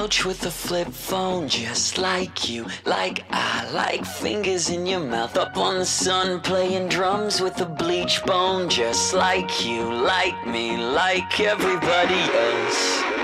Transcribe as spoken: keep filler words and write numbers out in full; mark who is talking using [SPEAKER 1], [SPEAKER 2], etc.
[SPEAKER 1] couch with a flip phone, just like you. Like I like fingers in your mouth. Up on the sun, playing drums with a bleach bone, just like you. Like me, like everybody else.